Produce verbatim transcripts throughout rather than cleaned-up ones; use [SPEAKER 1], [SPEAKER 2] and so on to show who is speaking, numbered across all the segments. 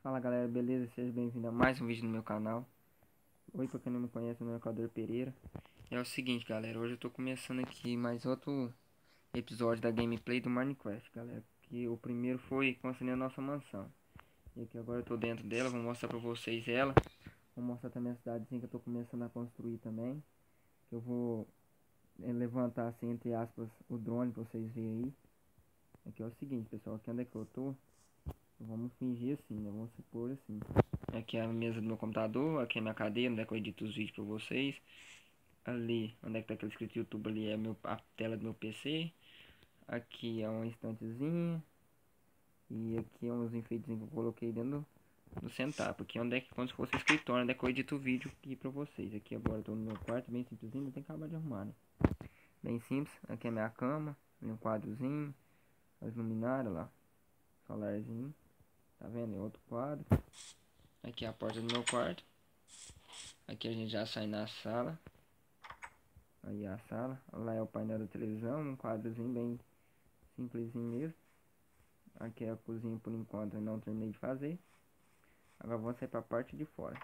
[SPEAKER 1] Fala galera, beleza? Seja bem-vindo a mais um vídeo no meu canal. Oi, pra quem não me conhece, meu nome é Equador Pereira. E é o seguinte galera, hoje eu tô começando aqui mais outro episódio da gameplay do Minecraft, galera. Que o primeiro foi construindo a nossa mansão. E aqui agora eu tô dentro dela, vou mostrar pra vocês ela. Vou mostrar também a cidadezinha que eu tô começando a construir também. Que eu vou é, levantar assim, entre aspas, o drone pra vocês verem aí. Aqui é o seguinte pessoal, aqui onde é que eu tô. Vamos fingir assim, né? Vamos supor assim. Aqui é a mesa do meu computador, aqui é a minha cadeira, onde é que eu edito os vídeos pra vocês. Ali, onde é que tá aquele escrito YouTube ali, é meu, a tela do meu P C. Aqui é uma estantezinha. E aqui é uns enfeites que eu coloquei dentro do, do setup. Aqui onde é que, como se fosse um escritório, onde é que eu edito o vídeo aqui pra vocês. Aqui agora eu tô no meu quarto, bem simplesinho, tem que acabar de arrumar, né? Bem simples, aqui é a minha cama, ali um quadrozinho, as luminárias lá, solarzinho. Tá vendo? É outro quadro. Aqui é a porta do meu quarto. Aqui a gente já sai na sala. Aí a sala. Lá é o painel da televisão. Um quadrozinho bem simplesinho mesmo. Aqui é a cozinha por enquanto eu não terminei de fazer. Agora vamos sair para a parte de fora.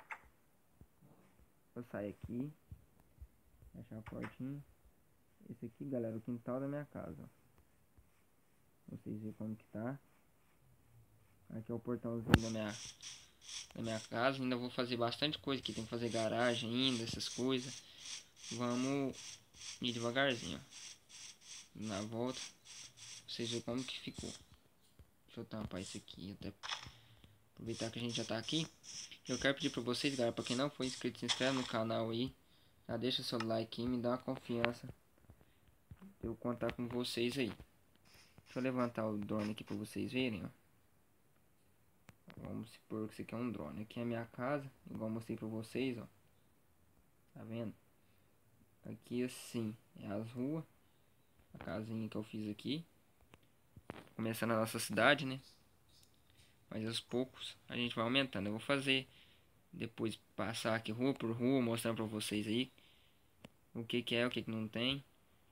[SPEAKER 1] Vou sair aqui. Fechar a portinha. Esse aqui, galera, é o quintal da minha casa. Vocês verem como que tá. Aqui é o portãozinho da minha, da minha casa. Ainda vou fazer bastante coisa aqui. Tem que fazer garagem ainda, essas coisas. Vamos ir devagarzinho, ó. Na volta. Vocês verem como que ficou. Deixa eu tampar isso aqui. Até aproveitar que a gente já tá aqui. Eu quero pedir pra vocês, galera. Pra quem não for inscrito, se inscreve no canal aí. Já deixa seu like aí. Me dá uma confiança. Eu contar com vocês aí. Deixa eu levantar o drone aqui pra vocês verem, ó. Vamos supor que isso aqui é um drone. Aqui é a minha casa. Igual eu mostrei pra vocês, ó. Tá vendo? Aqui assim é as ruas. A casinha que eu fiz aqui. Começando a nossa cidade, né? Mas aos poucos a gente vai aumentando. Eu vou fazer depois passar aqui rua por rua, mostrando pra vocês aí o que que é, o que que não tem.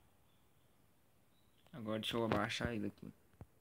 [SPEAKER 1] Agora deixa eu abaixar ele aqui.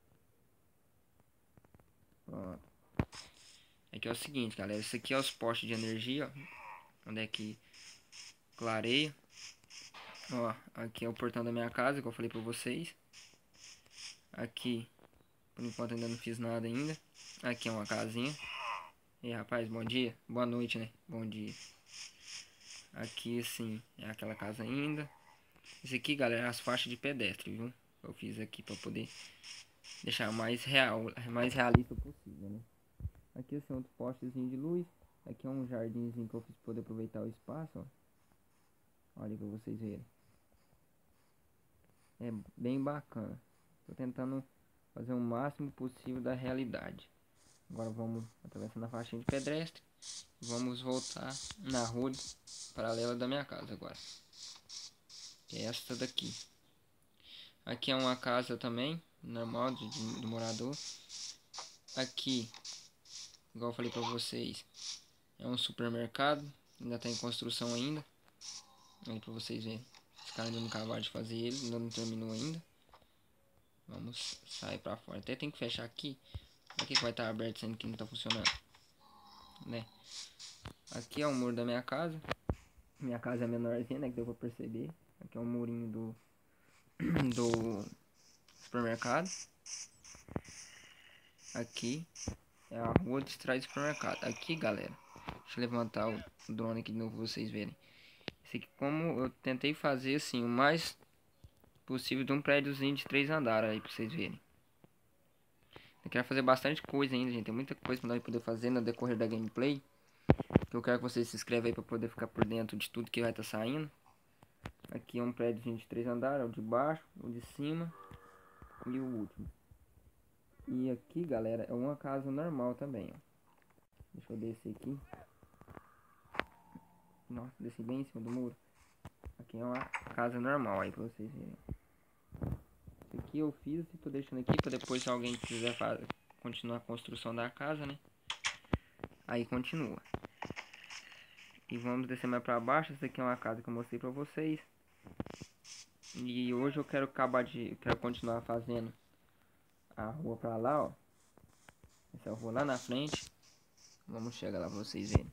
[SPEAKER 1] Pronto. Aqui é o seguinte, galera. Isso aqui é os postes de energia, ó. Onde é que clareia. Ó, aqui é o portão da minha casa, que eu falei pra vocês. Aqui, por enquanto ainda não fiz nada ainda. Aqui é uma casinha. E aí, rapaz, bom dia. Boa noite, né? Bom dia. Aqui, assim, é aquela casa ainda. Esse aqui, galera, é as faixas de pedestre, viu? Eu fiz aqui pra poder deixar mais real, mais realista possível, né? Aqui, assim, outro postezinho de luz. Aqui é um jardinzinho que eu fiz pra poder aproveitar o espaço, ó. Olha pra vocês verem. É bem bacana. Tô tentando fazer o máximo possível da realidade. Agora vamos atravessando a faixinha de pedestre. Vamos voltar na rua paralela da minha casa agora. Que é esta daqui. Aqui é uma casa também, normal, de, de, do morador. Aqui, igual eu falei pra vocês, é um supermercado. Ainda está em construção ainda. Aí pra vocês verem. Os caras ainda não acabaram de fazer ele, ainda não terminou ainda. Vamos sair pra fora. Até tem que fechar aqui. Pra que vai estar aberto sendo que não tá funcionando, né? Aqui é o muro da minha casa. Minha casa é menorzinha, né? Que deu pra perceber. Aqui é um murinho do, do supermercado. Aqui é a rua de trás do supermercado. Aqui, galera, deixa eu levantar o drone aqui de novo pra vocês verem. Esse aqui, como eu tentei fazer assim, o mais possível de um prédiozinho de três andares aí pra vocês verem. Eu quero fazer bastante coisa ainda, gente. Tem muita coisa que nós poder fazer no decorrer da gameplay. Eu quero que vocês se inscrevam aí pra poder ficar por dentro de tudo que vai estar tá saindo. Aqui é um prédio de três andares, o de baixo, o de cima e o último. E aqui, galera, é uma casa normal também, ó. Deixa eu descer aqui. Nossa, desci bem em cima do muro. Aqui é uma casa normal aí pra vocês verem. Isso aqui eu fiz e tô deixando aqui pra depois, se alguém quiser fazer, continuar a construção da casa, né? Aí continua. E vamos descer mais pra baixo. Essa aqui é uma casa que eu mostrei pra vocês. E hoje eu quero acabar de... Eu quero continuar fazendo a rua pra lá, ó. Essa rua lá na frente. Vamos chegar lá pra vocês verem.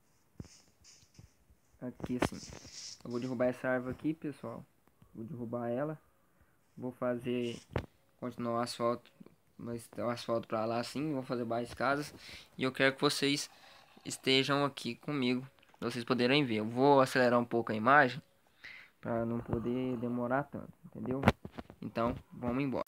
[SPEAKER 1] Aqui assim. Eu vou derrubar essa árvore aqui, pessoal. Vou derrubar ela. Vou fazer... Continuar o asfalto. Mas o asfalto pra lá assim. Vou fazer mais casas. E eu quero que vocês estejam aqui comigo. Pra vocês poderem ver. Eu vou acelerar um pouco a imagem. Pra não poder demorar tanto. Entendeu? Então, vamos embora.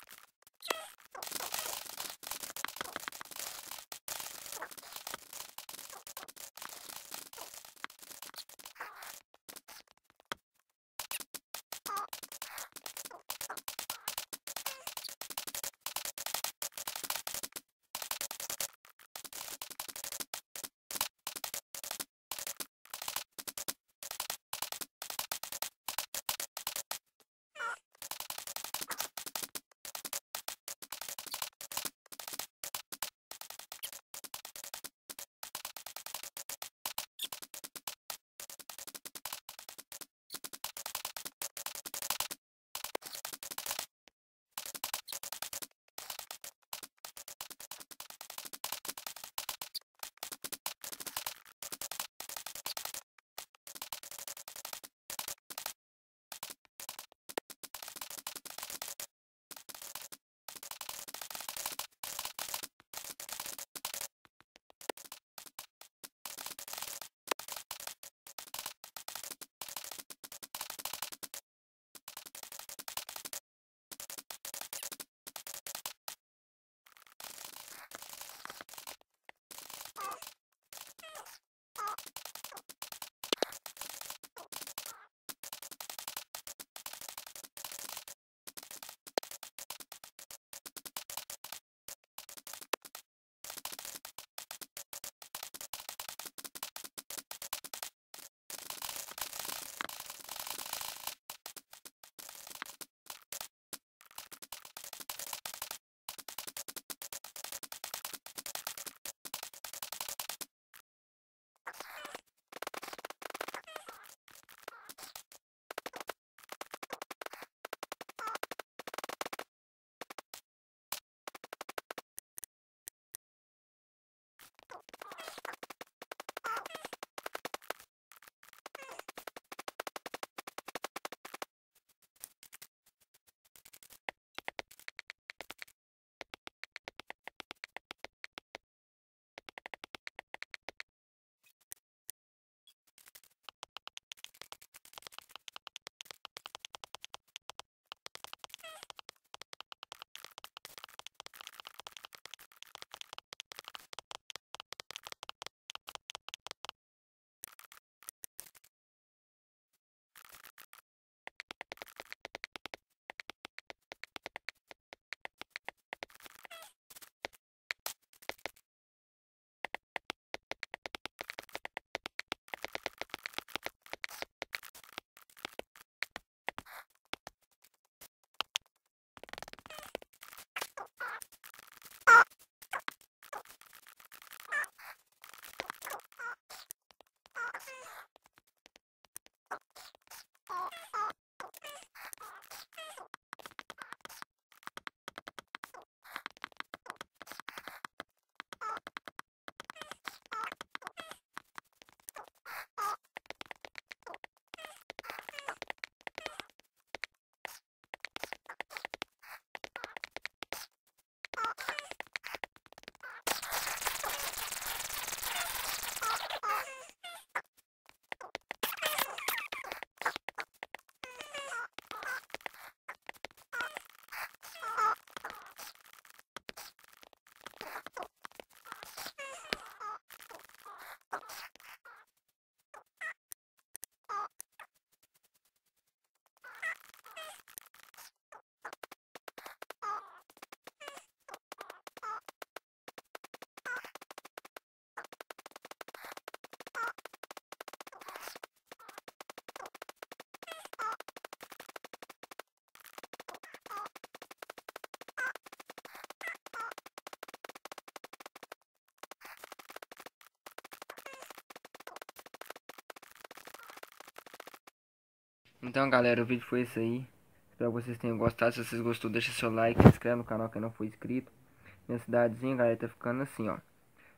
[SPEAKER 1] Então, galera, o vídeo foi esse aí. Espero que vocês tenham gostado. Se vocês gostou, deixa seu like, se inscreve no canal quem não for inscrito. Minha cidadezinha, galera, tá ficando assim, ó.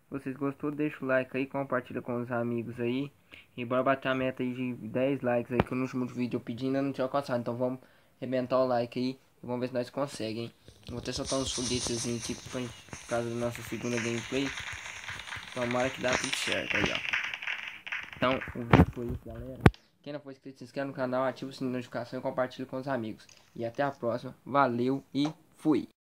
[SPEAKER 1] vocês gostou, deixa o like aí, compartilha com os amigos aí. E bora bater a meta aí de dez likes aí, que no último vídeo eu pedi ainda não tinha alcançado. Então vamos arrebentar o like aí e vamos ver se nós conseguimos, hein. Vou até soltar uns foguetes aqui por causa da nossa segunda gameplay. Tomara que dá tudo certo aí, ó. Então o vídeo foi isso, galera. Quem não for inscrito, se inscreve no canal, ativa o sininho de notificação e compartilha com os amigos. E até a próxima. Valeu e fui!